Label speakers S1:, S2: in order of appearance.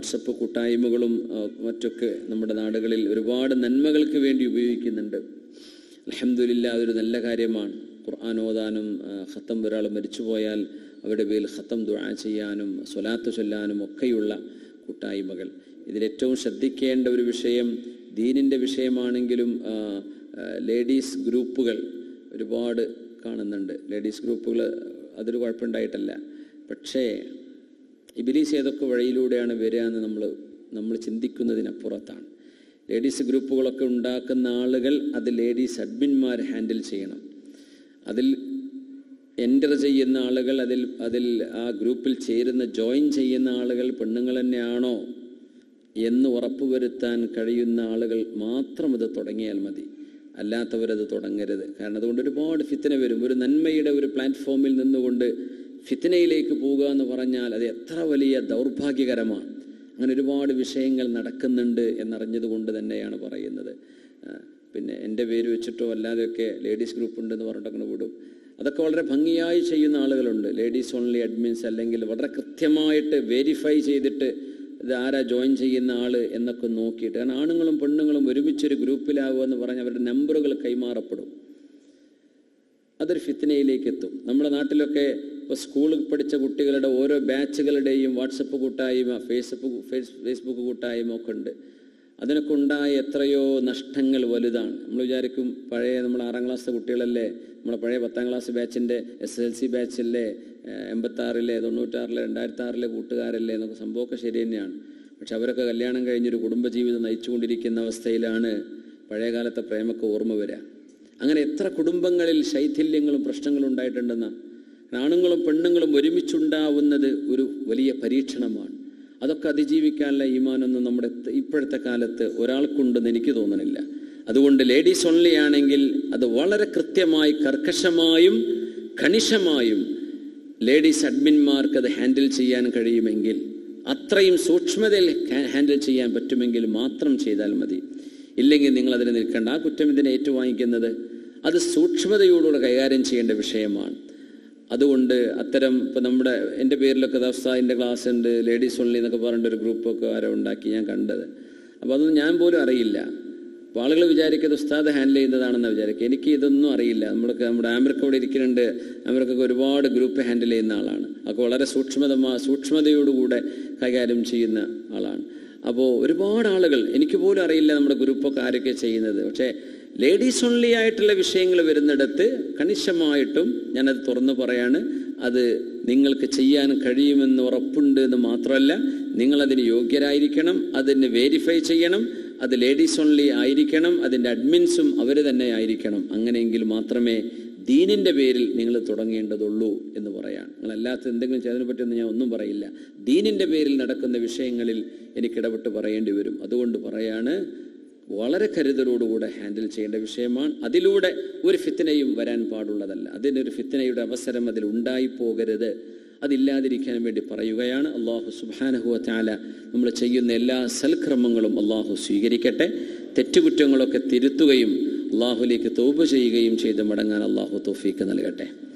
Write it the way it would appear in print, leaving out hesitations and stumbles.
S1: WhatsApp കൂട്ടായ്മകളും മറ്റൊക്കെ നമ്മുടെ നാടുകളിൽ ഒരുപാട് നന്മകൾക്ക് വേണ്ടി ഉപയോഗിക്കുന്നുണ്ട്. അൽഹംദുലില്ലാ, അതൊരു നല്ല കാര്യമാണ്. ഖുർആൻ ഓതാനും ഖത്തം ഒരാൾ മരിച്ചുപോയാൽ അവരുടെ പേരിൽ ഖത്തം ദുആ ചെയ്യാനും സ്വലാത്ത് ചൊല്ലാനും ഒക്കെയുള്ള കൂട്ടായ്മകൾ. ഇതിലേറ്റവും ശ്രദ്ധിക്കേണ്ട ഒരു വിഷയം ദീനിൻ്റെ വിഷയമാണെങ്കിലും ലേഡീസ് ഗ്രൂപ്പുകൾ ഒരുപാട് കാണുന്നുണ്ട്. ലേഡീസ് ഗ്രൂപ്പുകൾ അതൊരു കുഴപ്പമുണ്ടായിട്ടല്ല, പക്ഷേ ഇബ്ലീസ് ഏതൊക്കെ വഴിയിലൂടെയാണ് വരിക എന്ന് നമ്മൾ ചിന്തിക്കുന്നതിനപ്പുറത്താണ്. ലേഡീസ് ഗ്രൂപ്പുകളൊക്കെ ഉണ്ടാക്കുന്ന ആളുകൾ അത് ലേഡീസ് അഡ്മിന്മാർ ഹാൻഡിൽ ചെയ്യണം. അതിൽ എൻ്റർ ചെയ്യുന്ന ആളുകൾ, അതിൽ ആ ഗ്രൂപ്പിൽ ചേരുന്ന ജോയിൻ ചെയ്യുന്ന ആളുകൾ പെണ്ണുങ്ങൾ തന്നെയാണോ എന്ന് ഉറപ്പുവരുത്താൻ കഴിയുന്ന ആളുകൾ മാത്രം അത് തുടങ്ങിയാൽ മതി, അല്ലാത്തവരത് തുടങ്ങരുത്. കാരണം അതുകൊണ്ട് ഒരുപാട് ഫിത്ന വരും. ഒരു നന്മയുടെ ഒരു പ്ലാറ്റ്ഫോമിൽ നിന്നുകൊണ്ട് ഫിത്നയിലേക്ക് പോവുക എന്ന് പറഞ്ഞാൽ അത് എത്ര വലിയ ദൗർഭാഗ്യകരമാണ്. അങ്ങനെ ഒരുപാട് വിഷയങ്ങൾ നടക്കുന്നുണ്ട് എന്നറിഞ്ഞതുകൊണ്ട് തന്നെയാണ് പറയുന്നത്. പിന്നെ എൻ്റെ പേര് വെച്ചിട്ടോ അല്ലാതെയൊക്കെ ലേഡീസ് ഗ്രൂപ്പ് ഉണ്ടെന്ന് പറഞ്ഞിട്ട് അങ്ങനെ വിടും. അതൊക്കെ വളരെ ഭംഗിയായി ചെയ്യുന്ന ആളുകളുണ്ട്. ലേഡീസ് ഓൺലി അഡ്മിൻസ്, അല്ലെങ്കിൽ വളരെ കൃത്യമായിട്ട് വെരിഫൈ ചെയ്തിട്ട് ഇത് ആരാ ജോയിൻ ചെയ്യുന്ന ആൾ എന്നൊക്കെ നോക്കിയിട്ട്. കാരണം ആണുങ്ങളും പെണ്ണുങ്ങളും ഒരുമിച്ചൊരു ഗ്രൂപ്പിലാവുക എന്ന് പറഞ്ഞാൽ അവരുടെ നമ്പറുകൾ കൈമാറപ്പെടും. അതൊരു ഫിത്നയിലേക്ക് എത്തും. നമ്മുടെ നാട്ടിലൊക്കെ ഇപ്പോൾ സ്കൂളിൽ പഠിച്ച കുട്ടികളുടെ ഓരോ ബാച്ചുകളുടെയും വാട്സപ്പ് കൂട്ടായ്മ, ഫേസ്ബുക്ക് കൂട്ടായ്മ ഒക്കെ ഉണ്ട്. അതിനൊക്കെ ഉണ്ടായ എത്രയോ നഷ്ടങ്ങൾ വലുതാണ്. നമ്മൾ വിചാരിക്കും പഴയ നമ്മൾ 6ാം ക്ലാസ്സിലെ കുട്ടികളല്ലേ, നമ്മളെ പഴയ 10ാം ക്ലാസ് ബാച്ചിൻ്റെ SSLC ബാച്ചല്ലേ, 86-ലെ 96-ലെ 2006-ലെ കൂട്ടുകാരല്ലേ എന്നൊക്കെ സംഭവമൊക്കെ ശരി തന്നെയാണ്. പക്ഷെ അവരൊക്കെ കല്യാണം കഴിഞ്ഞൊരു കുടുംബജീവിതം നയിച്ചുകൊണ്ടിരിക്കുന്ന അവസ്ഥയിലാണ് പഴയകാലത്തെ പ്രേമൊക്കെ ഓർമ്മ വരിക. അങ്ങനെ എത്ര കുടുംബങ്ങളിൽ ശൈഥില്യങ്ങളും പ്രശ്നങ്ങളും ഉണ്ടായിട്ടുണ്ടെന്നാണ്. ആണുങ്ങളും പെണ്ണുങ്ങളും ഒരുമിച്ചുണ്ടാവുന്നത് ഒരു വലിയ പരീക്ഷണമാണ്. അതൊക്കെ അതിജീവിക്കാനുള്ള ഈമാനൊന്നും നമ്മുടെ ഇപ്പോഴത്തെ കാലത്ത് ഒരാൾക്കുണ്ടെന്ന് എനിക്ക് തോന്നണില്ല. അതുകൊണ്ട് ലേഡീസ് ഓൺലി ആണെങ്കിൽ അത് വളരെ കൃത്യമായി കർക്കശമായും കണിശമായും ലേഡീസ് അഡ്മിന്മാർക്ക് അത് ഹാൻഡിൽ ചെയ്യാൻ കഴിയുമെങ്കിൽ, അത്രയും സൂക്ഷ്മതയിൽ ഹാൻഡിൽ ചെയ്യാൻ പറ്റുമെങ്കിൽ മാത്രം ചെയ്താൽ മതി. ഇല്ലെങ്കിൽ നിങ്ങൾ അതിന് നിൽക്കേണ്ട. ആ കുറ്റം ഇതിനെ ഏറ്റുവാങ്ങിക്കുന്നത് അത് സൂക്ഷ്മതയോടുകൂടെ കൈകാര്യം ചെയ്യേണ്ട വിഷയമാണ്. അതുകൊണ്ട് അത്തരം ഇപ്പോൾ എൻ്റെ പേരിലൊക്കെ ഉസ്താദിൻ്റെ ക്ലാസ് ഉണ്ട്, ലേഡീസ് ഓൺലി എന്നൊക്കെ പറഞ്ഞിട്ടൊരു ഗ്രൂപ്പൊക്കെ ആരോ ഉണ്ടാക്കി ഞാൻ കണ്ടത്. അപ്പോൾ അതൊന്നും ഞാൻ പോലും അറിയില്ല. അപ്പോൾ ആളുകൾ വിചാരിക്കുന്നത് ഉസ്താദ് ഹാൻഡിൽ ചെയ്യുന്നതാണെന്ന് വിചാരിക്കുക. എനിക്ക് ഇതൊന്നും അറിയില്ല. നമ്മുടെ ആമർക്ക് ഇവിടെ ഇരിക്കുന്നുണ്ട്. ആമർക്കൊക്കെ ഒരുപാട് ഗ്രൂപ്പ് ഹാൻഡിൽ ചെയ്യുന്ന ആളാണ്. അപ്പോൾ വളരെ സൂക്ഷ്മതയോടുകൂടെ കൈകാര്യം ചെയ്യുന്ന ആളാണ്. അപ്പോൾ ഒരുപാട് ആളുകൾ, എനിക്ക് പോലും അറിയില്ല നമ്മുടെ ഗ്രൂപ്പൊക്കെ ആരൊക്കെ ചെയ്യുന്നത്. പക്ഷേ ലേഡീസ് ഓൺലി ആയിട്ടുള്ള വിഷയങ്ങൾ വരുന്നിടത്ത് കണിശമായിട്ടും ഞാനത് തുറന്നു പറയാണ്, അത് നിങ്ങൾക്ക് ചെയ്യാൻ കഴിയുമെന്ന് ഉറപ്പുണ്ട് എന്ന് മാത്രമല്ല, നിങ്ങളതിന് യോഗ്യരായിരിക്കണം, അതിന് വെരിഫൈ ചെയ്യണം, അത് ലേഡീസ് ഓൺലി ആയിരിക്കണം, അതിൻ്റെ അഡ്മിൻസും അവർ തന്നെ ആയിരിക്കണം. അങ്ങനെയെങ്കിൽ മാത്രമേ ദീനിൻ്റെ പേരിൽ നിങ്ങൾ തുടങ്ങേണ്ടതുള്ളൂ എന്ന് പറയാൻ. നിങ്ങളല്ലാത്ത എന്തെങ്കിലും ചെയ്തതിനെ പറ്റിയൊന്നും ഞാൻ ഒന്നും പറയില്ല. ദീനിൻ്റെ പേരിൽ നടക്കുന്ന വിഷയങ്ങളിൽ എനിക്കിടപെട്ട് പറയേണ്ടി വരും. അതുകൊണ്ട് പറയാണ്, വളരെ കരുതലോടുകൂടെ ഹാൻഡിൽ ചെയ്യേണ്ട വിഷയമാണ്. അതിലൂടെ ഒരു ഫിത്നയും വരാൻ പാടുള്ളതല്ല. അതിനൊരു ഫിത്നയുടെ അവസരം അതിൽ ഉണ്ടായിപ്പോകരുത്. അതില്ലാതിരിക്കാൻ വേണ്ടി പറയുകയാണ്. അള്ളാഹു സുബ്ഹാനഹു വ തആല നമ്മൾ ചെയ്യുന്ന എല്ലാ സൽക്രമങ്ങളും അള്ളാഹു സ്വീകരിക്കട്ടെ. തെറ്റുകുറ്റങ്ങളൊക്കെ തിരുത്തുകയും അള്ളാഹുലേക്ക് തൗബ ചെയ്യുകയും ചെയ്ത് മടങ്ങാൻ അള്ളാഹു തൗഫീക്ക് നൽകട്ടെ.